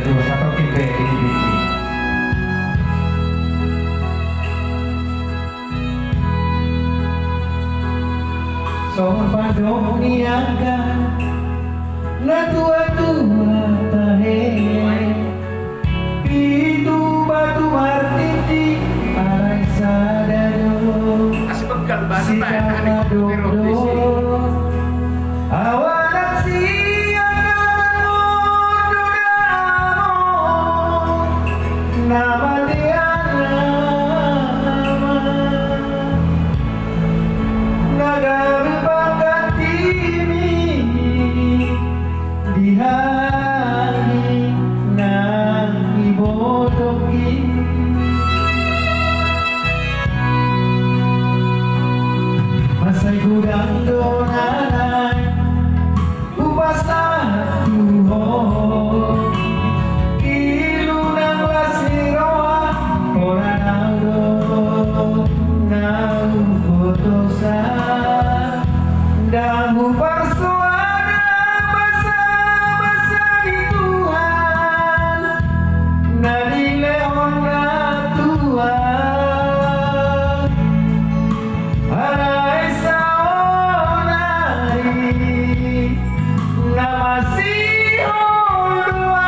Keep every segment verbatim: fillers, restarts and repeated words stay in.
dua satu kipe ini. Soal padong niaga na tua-tua tahe itu batu martiti arai sadado si kamadodo awalan siang namun nama tiada naga bangga timi di hari nang ibodoki masai gudang donanai ubasa tuho ilu nang lasiroa ora naudo nau kotosa damu persuada basa-basa di Tuhan nadi leon na Tuhan arai saonari namasi ondua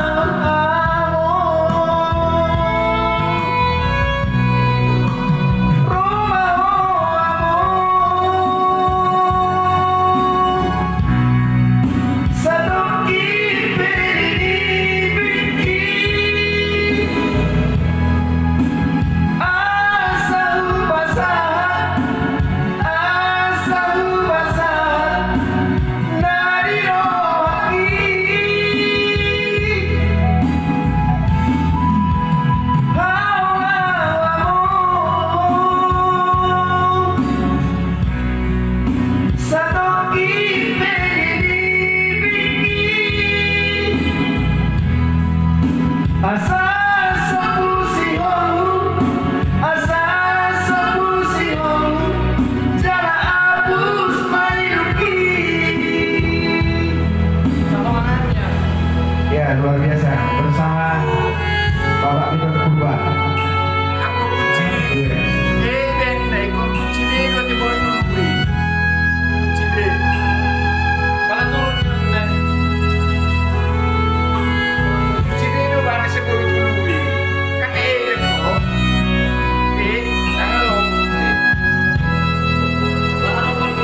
asa sepuluh si holu asa sepuluh si holu jala abus mailuki sawangannya ya luar biasa bersama Bapak Peter Purba aku kunci eh dan naik kunci deh kau tiba tiba kunci deh kalau turun sepuluh dulu kan eh loh eh jangan loh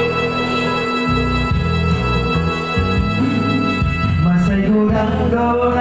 masai gudang